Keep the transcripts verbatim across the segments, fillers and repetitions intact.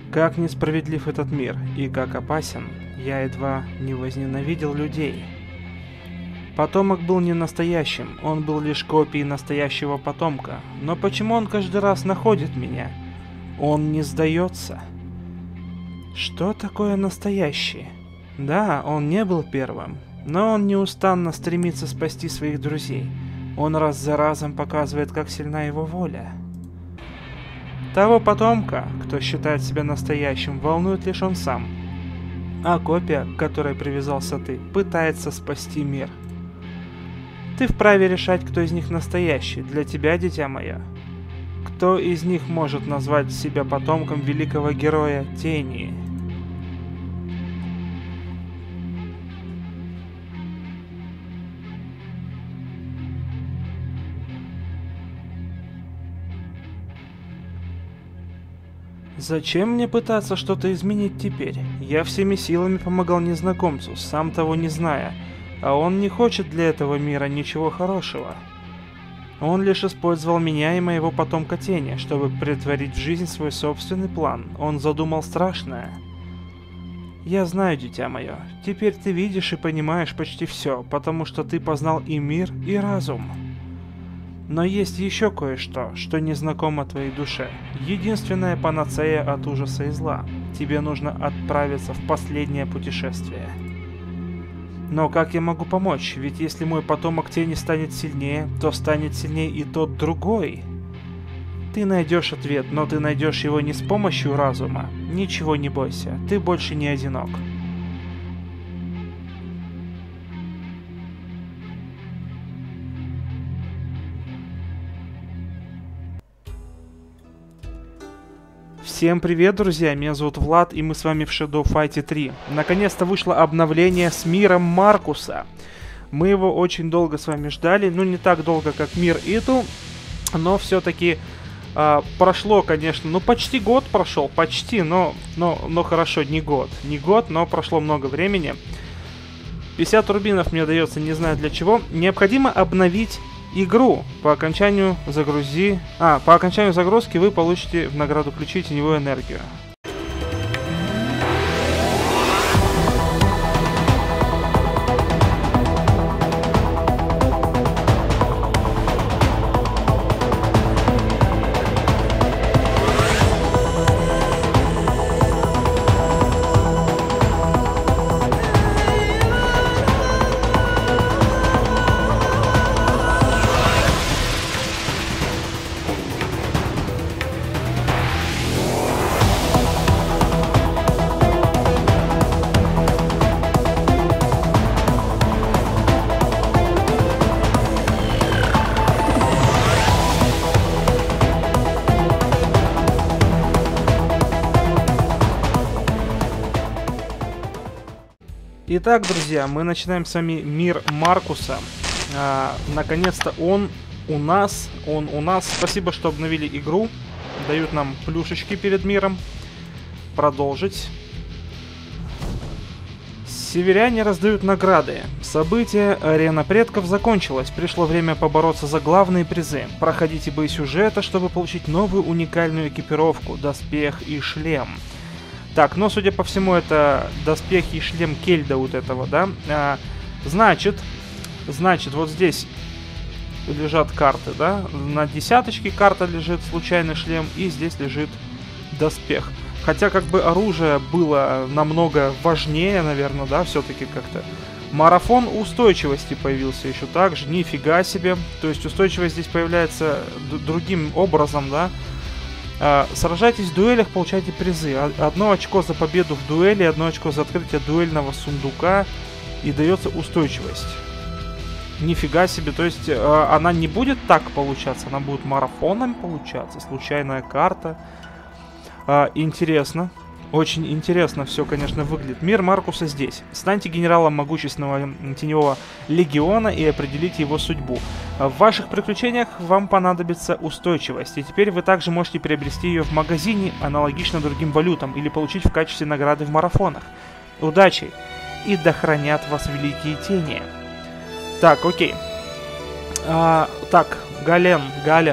Как несправедлив этот мир и как опасен, я едва не возненавидел людей. Потомок был не настоящим, он был лишь копией настоящего потомка. Но почему он каждый раз находит меня? Он не сдается. Что такое настоящий? Да, он не был первым, но он неустанно стремится спасти своих друзей. Он раз за разом показывает, как сильна его воля. Того потомка, кто считает себя настоящим, волнует лишь он сам. А копия, к которой привязался ты, пытается спасти мир. Ты вправе решать, кто из них настоящий, для тебя, дитя мое. Кто из них может назвать себя потомком великого героя Тени? Зачем мне пытаться что-то изменить теперь? Я всеми силами помогал незнакомцу, сам того не зная. А он не хочет для этого мира ничего хорошего. Он лишь использовал меня и моего потомка Тени, чтобы претворить в жизнь свой собственный план. Он задумал страшное. Я знаю, дитя мое, теперь ты видишь и понимаешь почти все, потому что ты познал и мир, и разум. Но есть еще кое-что, что не знакомо твоей душе. Единственная панацея от ужаса и зла. Тебе нужно отправиться в последнее путешествие. Но как я могу помочь? Ведь если мой потомок Тени станет сильнее, то станет сильнее и тот другой. Ты найдешь ответ, но ты найдешь его не с помощью разума. Ничего не бойся, ты больше не одинок. Всем привет, друзья, меня зовут Влад, и мы с вами в Shadow Fight три. Наконец-то вышло обновление с миром Маркуса. Мы его очень долго с вами ждали, ну не так долго, как мир Иту, но все-таки э, прошло, конечно, ну почти год прошел, почти, но, но, но хорошо, не год. Не год, но прошло много времени. пятьдесят рубинов мне дается, не знаю для чего. Необходимо обновить игру. По окончанию загрузи... А, по окончанию загрузки вы получите в награду ключи теневую энергию. Итак, друзья, мы начинаем с вами мир Маркуса. А, наконец-то он у нас, он у нас. Спасибо, что обновили игру. Дают нам плюшечки перед миром. Продолжить. Северяне раздают награды. Событие Арена Предков закончилось. Пришло время побороться за главные призы. Проходите бои сюжета, чтобы получить новую уникальную экипировку, доспех и шлем. Так, но, судя по всему, это доспехи и шлем Кельда вот этого, да? А, значит, значит, вот здесь лежат карты, да? На десяточке карта лежит, случайный шлем, и здесь лежит доспех. Хотя, как бы, оружие было намного важнее, наверное, да, все-таки как-то. Марафон устойчивости появился еще так же, нифига себе. То есть устойчивость здесь появляется другим образом, да? Uh, сражайтесь в дуэлях, получайте призы. Одно очко за победу в дуэли, одно очко за открытие дуэльного сундука. И дается устойчивость. Нифига себе, то есть uh, она не будет так получаться, она будет марафоном получаться. Случайная карта. uh, Интересно. Очень интересно все, конечно, выглядит. Мир Маркуса здесь. Станьте генералом могущественного теневого легиона и определите его судьбу. В ваших приключениях вам понадобится устойчивость. И теперь вы также можете приобрести ее в магазине, аналогично другим валютам, или получить в качестве награды в марафонах. Удачи! И да хранят вас великие тени. Так, окей. А, так, Гален, Гален,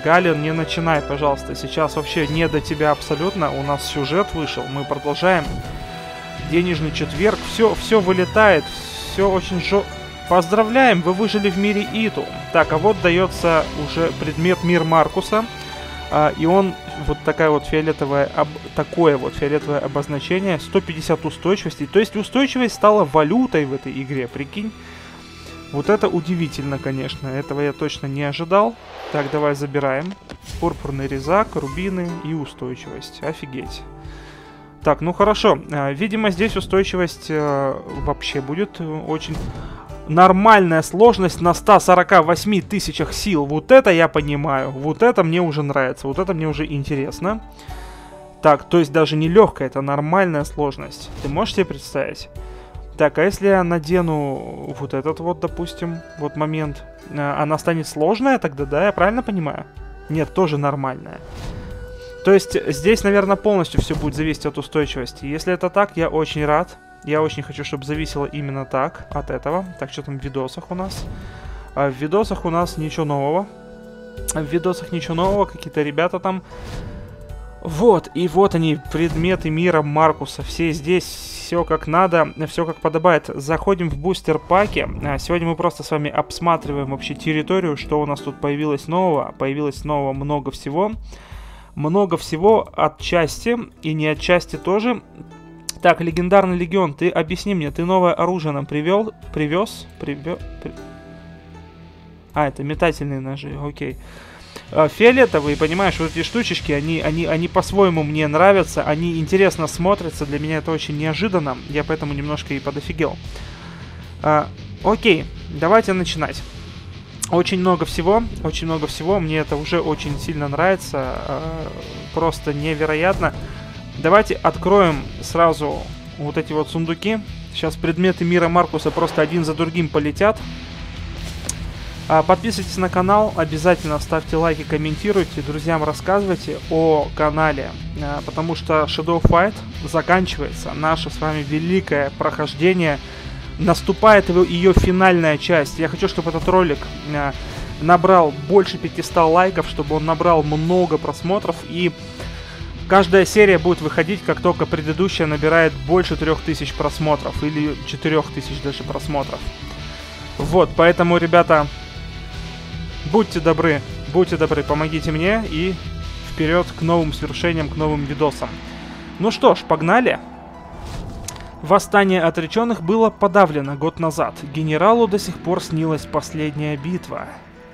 Галин, не начинай, пожалуйста. Сейчас вообще не до тебя абсолютно. У нас сюжет вышел. Мы продолжаем. Денежный четверг. Все, все вылетает. Все очень жё... Поздравляем, вы выжили в мире Иту. Так, а вот дается уже предмет Мир Маркуса. А, и он, вот такая вот фиолетовая, об, такое вот фиолетовое обозначение. сто пятьдесят устойчивости. То есть устойчивость стала валютой в этой игре, прикинь. Вот это удивительно, конечно. Этого я точно не ожидал. Так, давай забираем. Пурпурный резак, рубины и устойчивость. Офигеть. Так, ну хорошо. А, видимо, здесь устойчивость а, вообще будет очень... Нормальная сложность на ста сорока восьми тысячах сил. Вот это я понимаю. Вот это мне уже нравится. Вот это мне уже интересно. Так, то есть даже не легкая, это нормальная сложность. Ты можешь себе представить? Так, а если я надену вот этот вот, допустим, вот момент, она станет сложная тогда, да? Я правильно понимаю? Нет, тоже нормальная. То есть здесь, наверное, полностью все будет зависеть от устойчивости. Если это так, я очень рад. Я очень хочу, чтобы зависело именно так, от этого. Так, что там в видосах у нас? А в видосах у нас ничего нового. В видосах ничего нового, какие-то ребята там. Вот, и вот они, предметы мира Маркуса. Все здесь, все как надо, все как подобает. Заходим в бустер-паки. Сегодня мы просто с вами обсматриваем вообще территорию, что у нас тут появилось нового. Появилось нового много всего. Много всего отчасти и не отчасти тоже. Так, легендарный легион, ты объясни мне, ты новое оружие нам привел, привез, привез, при... А, это метательные ножи, окей. А, фиолетовые, понимаешь, вот эти штучечки, они, они, они по-своему мне нравятся, они интересно смотрятся, для меня это очень неожиданно, я поэтому немножко и подофигел. А, окей, давайте начинать. Очень много всего, очень много всего, мне это уже очень сильно нравится, а, просто невероятно. Давайте откроем сразу вот эти вот сундуки. Сейчас предметы мира Маркуса просто один за другим полетят. А, подписывайтесь на канал, обязательно ставьте лайки, комментируйте, друзьям рассказывайте о канале. А, потому что Shadow Fight заканчивается. Наше с вами великое прохождение. Наступает ее финальная часть. Я хочу, чтобы этот ролик а, набрал больше пятисот лайков, чтобы он набрал много просмотров и... Каждая серия будет выходить, как только предыдущая набирает больше трех тысяч просмотров. Или четырёх тысяч даже просмотров. Вот, поэтому, ребята, будьте добры, будьте добры, помогите мне и вперед к новым свершениям, к новым видосам. Ну что ж, погнали. Восстание отреченных было подавлено год назад. Генералу до сих пор снилась последняя битва.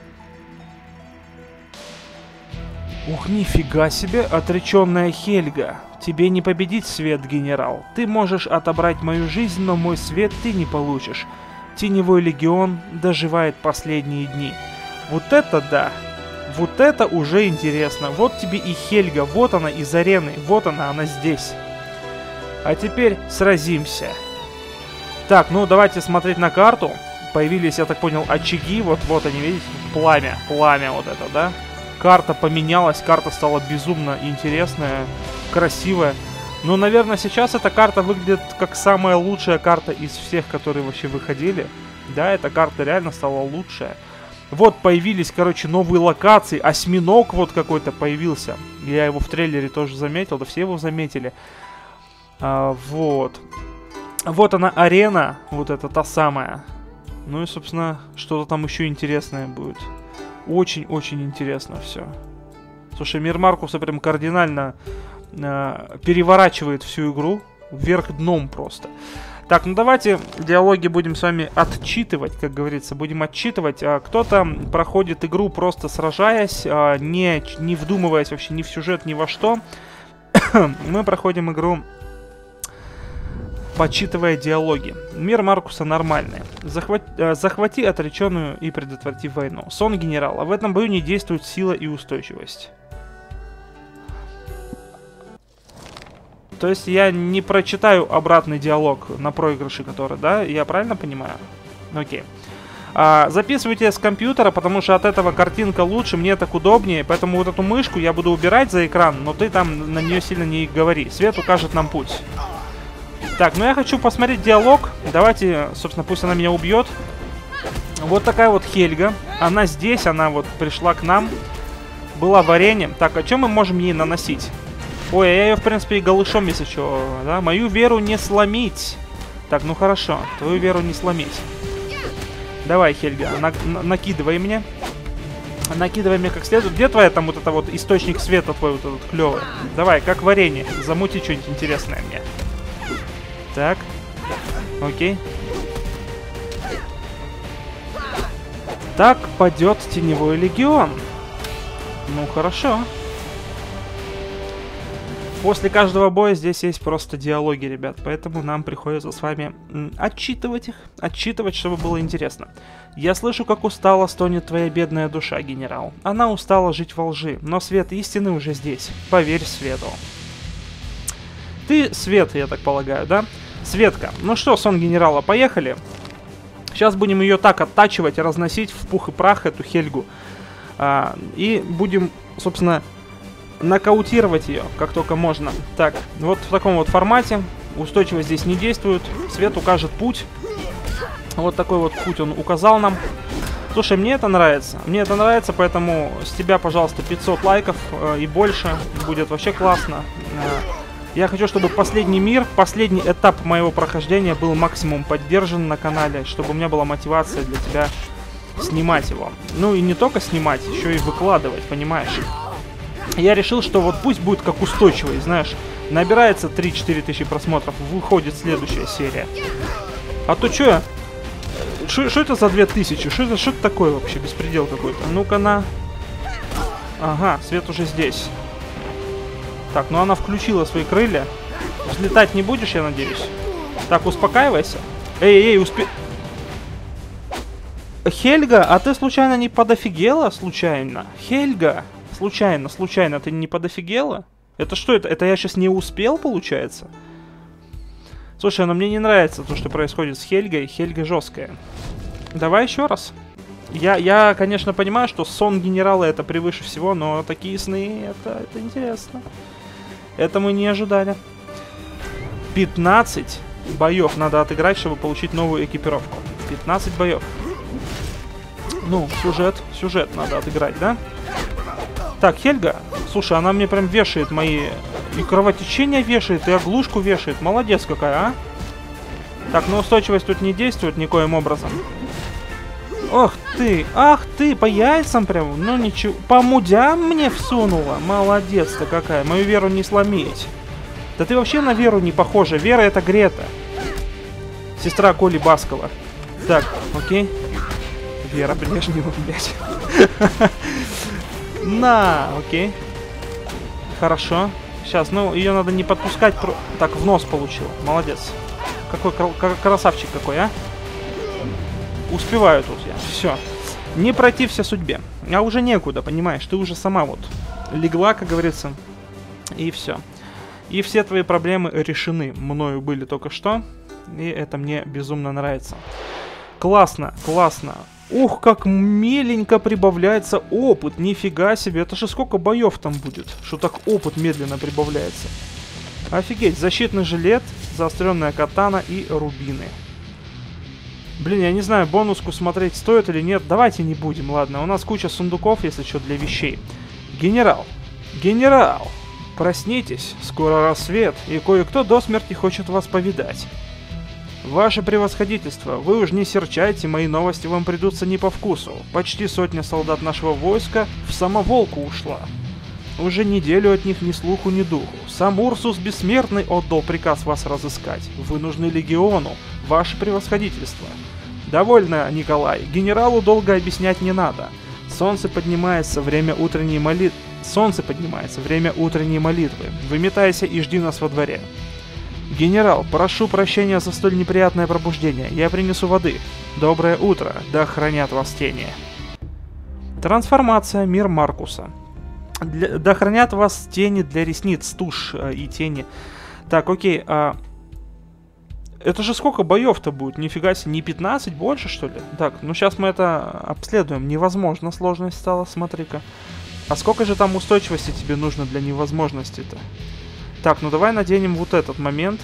Ух, нифига себе, отреченная Хельга. Тебе не победить свет, генерал. Ты можешь отобрать мою жизнь, но мой свет ты не получишь. Теневой легион доживает последние дни. Вот это да! Вот это уже интересно. Вот тебе и Хельга, вот она из арены, вот она, она здесь. А теперь сразимся. Так, ну давайте смотреть на карту. Появились, я так понял, очаги. Вот, вот они, видите, пламя, пламя вот это, да? Карта поменялась, карта стала безумно интересная, красивая. Но, наверное, сейчас эта карта выглядит как самая лучшая карта из всех, которые вообще выходили. Да, эта карта реально стала лучшая. Вот появились, короче, новые локации. Осьминог вот какой-то появился. Я его в трейлере тоже заметил, да все его заметили. А, вот. Вот она, арена, вот эта та самая. Ну и, собственно, что-то там еще интересное будет. Очень-очень интересно все. Слушай, мир Маркуса прям кардинально э, переворачивает всю игру вверх дном просто. Так, ну давайте диалоги будем с вами отчитывать, как говорится. Будем отчитывать. А, кто-то проходит игру просто сражаясь, а, не, не вдумываясь вообще ни в сюжет, ни во что. Мы проходим игру... Почитывая диалоги. Мир Маркуса нормальный. Захват... э, захвати отреченную и предотврати войну. Сон генерала. В этом бою не действует сила и устойчивость. То есть я не прочитаю обратный диалог на проигрыше, который, да? Я правильно понимаю? Окей. А, записывайте с компьютера, потому что от этого картинка лучше, мне так удобнее. Поэтому вот эту мышку я буду убирать за экран, но ты там на нее сильно не говори. Свет укажет нам путь. Так, ну я хочу посмотреть диалог. Давайте, собственно, пусть она меня убьет. Вот такая вот Хельга. Она здесь, она вот пришла к нам. была вареньем. Так, а что мы можем ей наносить? Ой, я ее, в принципе, и голышом, если что, да? Мою веру не сломить. Так, ну хорошо, твою веру не сломить. Давай, Хельга, на на накидывай мне. Накидывай мне как следует. Где твоя там вот это вот источник света твой вот этот клевый? Давай, как варенье. Замути что-нибудь интересное мне. Так. Окей. Так падет Теневой Легион. Ну, хорошо. После каждого боя здесь есть просто диалоги, ребят, поэтому нам приходится с вами отчитывать их, отчитывать, чтобы было интересно. Я слышу, как устала стонет твоя бедная душа, генерал. Она устала жить во лжи, но свет истины уже здесь. Поверь свету. Ты Свет, я так полагаю, да? Светка. Ну что, сон генерала, поехали. Сейчас будем ее так оттачивать и разносить в пух и прах, эту Хельгу. А, и будем, собственно... нокаутировать ее, как только можно. Так, вот в таком вот формате. Устойчивость здесь не действует. Свет укажет путь. Вот такой вот путь он указал нам. Слушай, мне это нравится. Мне это нравится, поэтому с тебя, пожалуйста, пятьсот лайков э, и больше. Будет вообще классно. Э, я хочу, чтобы последний мир, последний этап моего прохождения был максимум поддержан на канале, чтобы у меня была мотивация для тебя снимать его. Ну и не только снимать, еще и выкладывать, понимаешь? Я решил, что вот пусть будет как устойчивый, знаешь, набирается три-четыре тысячи просмотров, выходит следующая серия. А то что я... Что это за две тысячи? Что это, что это такое вообще? Беспредел какой-то. Ну-ка на... Ага, свет уже здесь. Так, ну она включила свои крылья. Взлетать не будешь, я надеюсь? Так, успокаивайся. Эй, эй, успе... Хельга, а ты случайно не подофигела? Случайно? Хельга? Случайно, случайно, ты не подофигела? Это что это? Это я сейчас не успел, получается? Слушай, но мне не нравится то, что происходит с Хельгой. Хельга жесткая. Давай еще раз. Я, я, конечно, понимаю, что сон генерала это превыше всего, но такие сны, это, это интересно. Это мы не ожидали. пятнадцать боев надо отыграть, чтобы получить новую экипировку. пятнадцать боев. Ну, сюжет, сюжет надо отыграть, да? Так, Хельга, слушай, она мне прям вешает мои... И кровотечение вешает, и оглушку вешает. Молодец какая, а? Так, ну устойчивость тут не действует никоим образом. Ох ты, ах ты, по яйцам прям, ну ничего. По мудям мне всунула. Молодец-то какая, мою веру не сломить. Да ты вообще на Веру не похожа. Вера это Грета. Сестра Коли Баскова. Так, окей. Вера Брежнева, блядь. На, окей. Хорошо. Сейчас, ну, ее надо не подпускать. Про... Так, в нос получил. Молодец. Какой кр красавчик какой, а? Успеваю тут я. Все. Не протився судьбе. А уже некуда, понимаешь? Ты уже сама вот легла, как говорится. И все. И все твои проблемы решены. Мною были только что. И это мне безумно нравится. Классно, классно. Ух, как меленько прибавляется опыт. Нифига себе. Это же сколько боев там будет, что так опыт медленно прибавляется. Офигеть. Защитный жилет, заостренная катана и рубины. Блин, я не знаю, бонуску смотреть стоит или нет. Давайте не будем, ладно. У нас куча сундуков, если что, для вещей. Генерал. Генерал. Проснитесь. Скоро рассвет, и кое-кто до смерти хочет вас повидать. Ваше превосходительство, вы уж не серчайте, мои новости вам придутся не по вкусу. Почти сотня солдат нашего войска в самоволку ушла. Уже неделю от них ни слуху, ни духу. Сам Урсус Бессмертный отдал приказ вас разыскать. Вы нужны легиону, ваше превосходительство. Довольно, Николай, генералу долго объяснять не надо. Солнце поднимается, время утренней молитвы. Солнце поднимается, время утренней молитвы. Выметайся и жди нас во дворе. Генерал, прошу прощения за столь неприятное пробуждение. Я принесу воды. Доброе утро, да хранят вас тени. Трансформация, мир Маркуса. Для, да хранят вас тени для ресниц, тушь э, и тени. Так, окей. А... Это же сколько боев-то будет? Нифига себе, не пятнадцать, больше что ли? Так, ну сейчас мы это обследуем. Невозможно сложность стала, смотри-ка. А сколько же там устойчивости тебе нужно для невозможности-то? Так, ну давай наденем вот этот момент.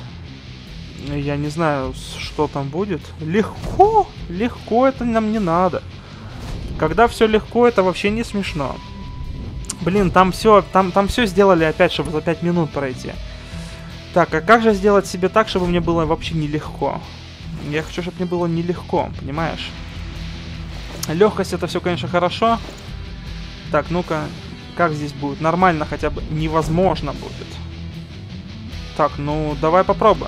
Я не знаю, что там будет. Легко! Легко это нам не надо. Когда все легко, это вообще не смешно. Блин, там все, там, там все сделали опять, чтобы за пять минут пройти. Так, а как же сделать себе так, чтобы мне было вообще нелегко? Я хочу, чтобы мне было нелегко, понимаешь? Легкость это все, конечно, хорошо. Так, ну-ка, как здесь будет? Нормально хотя бы невозможно будет. Так, ну давай попробуем.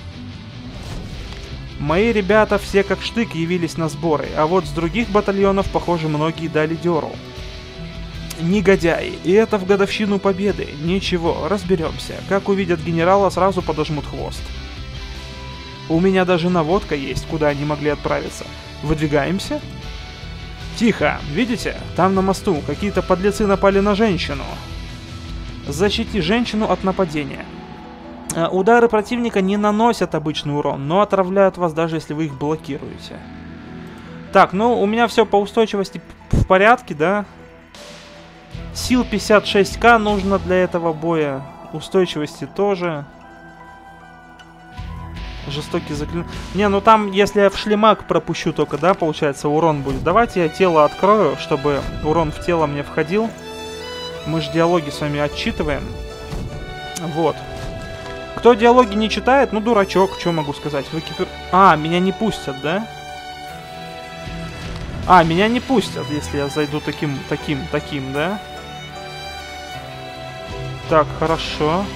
Мои ребята все как штык явились на сборы, а вот с других батальонов, похоже, многие дали дёру. Негодяи, и это в годовщину победы. Ничего, разберемся. Как увидят генерала, сразу подожмут хвост. У меня даже наводка есть, куда они могли отправиться. Выдвигаемся? Тихо, видите? Там на мосту какие-то подлецы напали на женщину. Защити женщину от нападения. Удары противника не наносят обычный урон, но отравляют вас, даже если вы их блокируете. Так, ну у меня все по устойчивости в порядке, да? Сил пятьдесят шесть ка нужно для этого боя. Устойчивости тоже. Жестокий заклин... Не, ну там, если я в шлемак пропущу только, да, получается, урон будет. Давайте я тело открою, чтобы урон в тело мне входил. Мы же диалоги с вами отчитываем. Вот. Кто диалоги не читает, ну дурачок, что могу сказать. Вы кипер... А, меня не пустят, да? А, меня не пустят, если я зайду таким, таким, таким, да? Так, хорошо.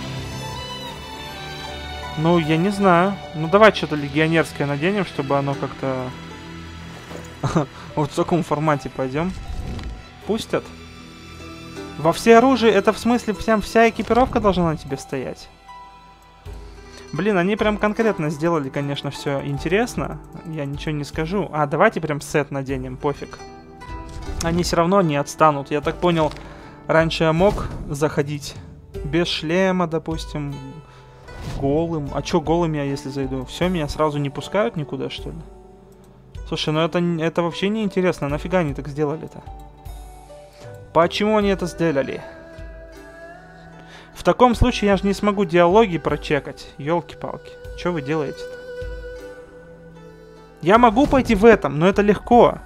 Ну, я не знаю. Ну, давай что-то легионерское наденем, чтобы оно как-то... Вот в таком формате пойдем. Пустят? Во все оружие, это в смысле прям вся экипировка должна на тебе стоять? Блин, они прям конкретно сделали, конечно, все интересно. Я ничего не скажу. А, давайте прям сет наденем, пофиг. Они все равно не отстанут. Я так понял, раньше я мог заходить без шлема, допустим, голым. А чё голым я, если зайду? Все, меня сразу не пускают никуда, что ли? Слушай, ну это, это вообще не интересно. Нафига они так сделали-то? Почему они это сделали? В таком случае я же не смогу диалоги прочекать. Ёлки-палки. Что вы делаете-то? Я могу пойти в этом, но это легко.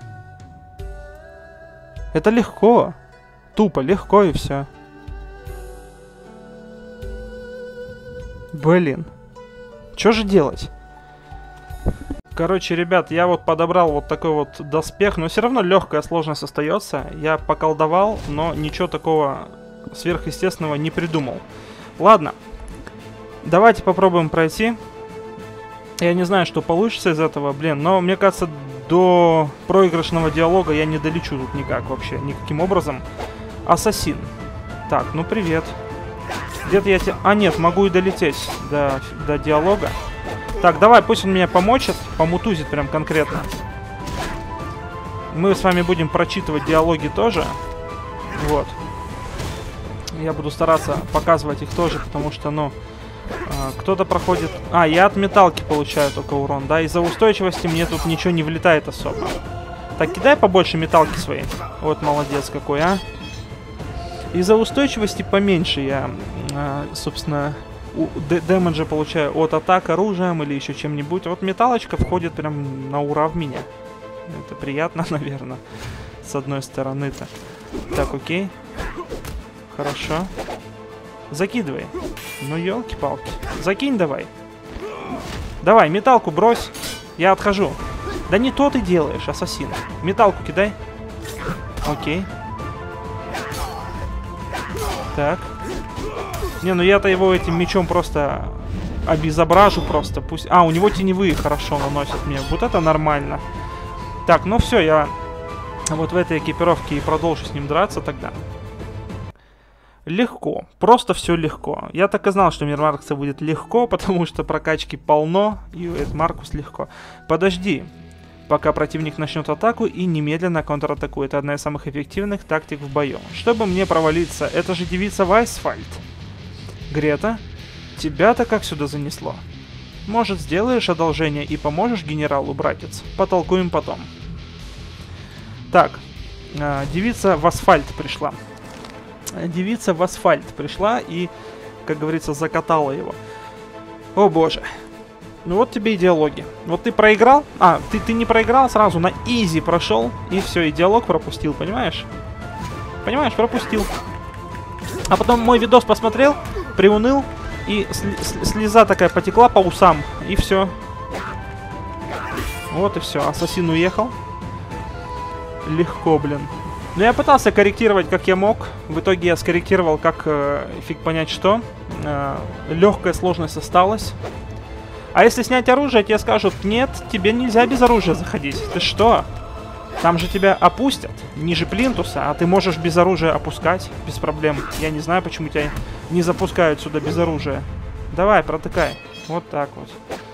Это легко. Тупо, легко и все. Блин. Что же делать? Короче, ребят, я вот подобрал вот такой вот доспех, но все равно легкая сложность остается. Я поколдовал, но ничего такого сверхъестественного не придумал. Ладно. Давайте попробуем пройти. Я не знаю, что получится из этого, блин, но мне кажется, до проигрышного диалога я не долечу тут никак вообще, никаким образом. Ассасин. Так, ну привет. Где-то я тебе... А, нет, могу и долететь до, до диалога. Так, давай, пусть он меня помочит, помутузит прям конкретно. Мы с вами будем прочитывать диалоги тоже. Вот. Я буду стараться показывать их тоже, потому что, ну... Кто-то проходит... А, я от металки получаю только урон, да? Из-за устойчивости мне тут ничего не влетает особо. Так, кидай побольше металки своей. Вот молодец какой, а. Из-за устойчивости поменьше я, а, собственно, дэмэджа получаю от атак оружием или еще чем-нибудь. Вот металлочка входит прям на ура в меня. Это приятно, наверное, с одной стороны-то. Так, окей. Хорошо. Закидывай. Ну, елки-палки. Закинь давай. Давай, металку брось. Я отхожу. Да не то ты делаешь, ассасин. Металку кидай. Окей. Так. Не, ну я-то его этим мечом просто обезображу просто. Пусть... А, у него теневые хорошо наносят мне. Вот это нормально. Так, ну все, я вот в этой экипировке и продолжу с ним драться тогда. Легко. Просто все легко. Я так и знал, что мир Маркуса будет легко, потому что прокачки полно, и этот Маркус легко. Подожди, пока противник начнет атаку и немедленно контратакует. Одна из самых эффективных тактик в бою. Чтобы мне провалиться, это же девица Вайсфальд. Грета, тебя-то как сюда занесло? Может, сделаешь одолжение и поможешь генералу, братец? Потолкуем потом. Так, э, девица в асфальт пришла. Девица в асфальт пришла и, как говорится, закатала его. О боже. Ну вот тебе и диалоги. Вот ты проиграл. А, ты, ты не проиграл, сразу на изи прошел. И все, и диалог пропустил, понимаешь? Понимаешь, пропустил. А потом мой видос посмотрел, приуныл, и сли слеза такая потекла по усам, и все. Вот и все. Ассасин уехал. Легко, блин. Но я пытался корректировать, как я мог. В итоге я скорректировал, как э, фиг понять что. Э, легкая сложность осталась. А если снять оружие, тебе скажут: нет, тебе нельзя без оружия заходить. Ты что? Там же тебя опустят ниже плинтуса, а ты можешь без оружия опускать без проблем. Я не знаю, почему тебя не запускают сюда без оружия. Давай, протыкай. Вот так вот.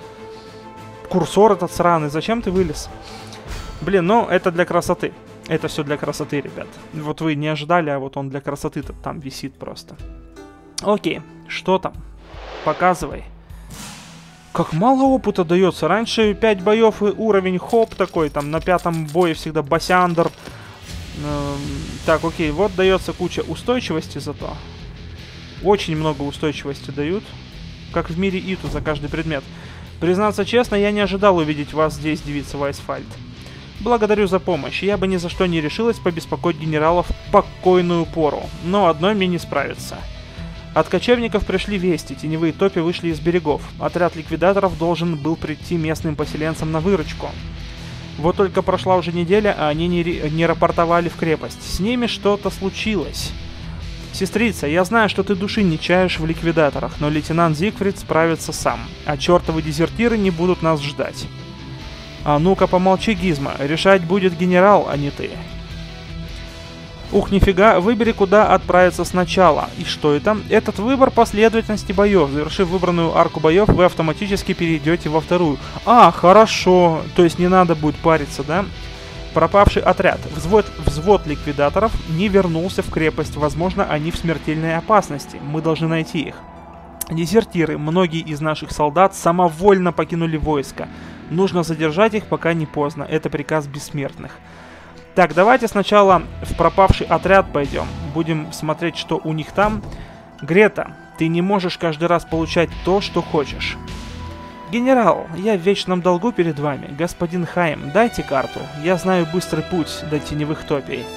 Курсор этот сраный, зачем ты вылез? Блин, ну это для красоты. Это все для красоты, ребят. Вот вы не ожидали, а вот он для красоты-то там висит просто. Окей, что там? Показывай. Как мало опыта дается. Раньше пять боев и уровень хоп такой. Там на пятом бое всегда басяндр. Эм, так, окей, вот дается куча устойчивости зато. Очень много устойчивости дают. Как в мире Иту за каждый предмет. Признаться честно, я не ожидал увидеть вас здесь, девица Вайсфальд. Благодарю за помощь. Я бы ни за что не решилась побеспокоить генералов в покойную пору. Но одной мне не справиться. От кочевников пришли вести. Теневые топи вышли из берегов. Отряд ликвидаторов должен был прийти местным поселенцам на выручку. Вот только прошла уже неделя, а они не, не рапортовали в крепость. С ними что-то случилось. Сестрица, я знаю, что ты души не чаешь в ликвидаторах, но лейтенант Зигфрид справится сам. А чертовы дезертиры не будут нас ждать. А ну-ка помолчи, Гизмо. Решать будет генерал, а не ты. Ух, нифига, выбери, куда отправиться сначала. И что это? Этот выбор последовательности боев. Завершив выбранную арку боев, вы автоматически перейдете во вторую. А, хорошо. То есть не надо будет париться, да? Пропавший отряд. Взвод, взвод ликвидаторов не вернулся в крепость. Возможно, они в смертельной опасности. Мы должны найти их. Дезертиры. Многие из наших солдат самовольно покинули войско. Нужно задержать их, пока не поздно. Это приказ бессмертных. Так, давайте сначала в пропавший отряд пойдем. Будем смотреть, что у них там. Грета, ты не можешь каждый раз получать то, что хочешь. Генерал, я в вечном долгу перед вами. Господин Хайм, дайте карту. Я знаю быстрый путь до теневых топий.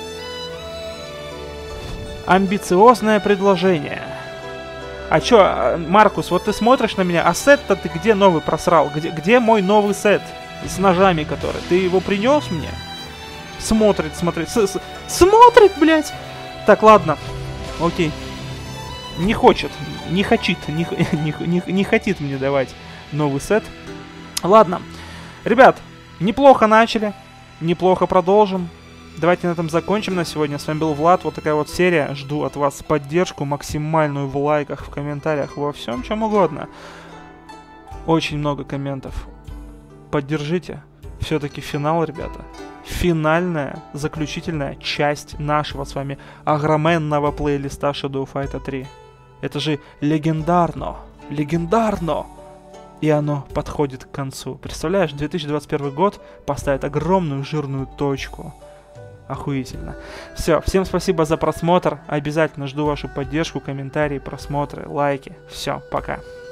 Амбициозное предложение. А чё, Маркус, вот ты смотришь на меня, а сет-то ты где новый просрал? Где, где мой новый сет с ножами, который? Ты его принес мне? Смотрит, смотрит, с -с смотрит, блядь! Так, ладно, окей. Не хочет, не хочет, не, не, не, не хотит мне давать новый сет. Ладно, ребят, неплохо начали, неплохо продолжим. Давайте на этом закончим на сегодня. С вами был Влад. Вот такая вот серия. Жду от вас поддержку максимальную в лайках, в комментариях, во всем, чем угодно. Очень много комментов. Поддержите. Все-таки финал, ребята. Финальная, заключительная часть нашего с вами огроменного плейлиста Shadow Fighter три. Это же легендарно. Легендарно. И оно подходит к концу. Представляешь, две тысячи двадцать первый год поставит огромную жирную точку. Охуительно. Все, всем спасибо за просмотр. Обязательно жду вашу поддержку, комментарии, просмотры, лайки. Все, пока.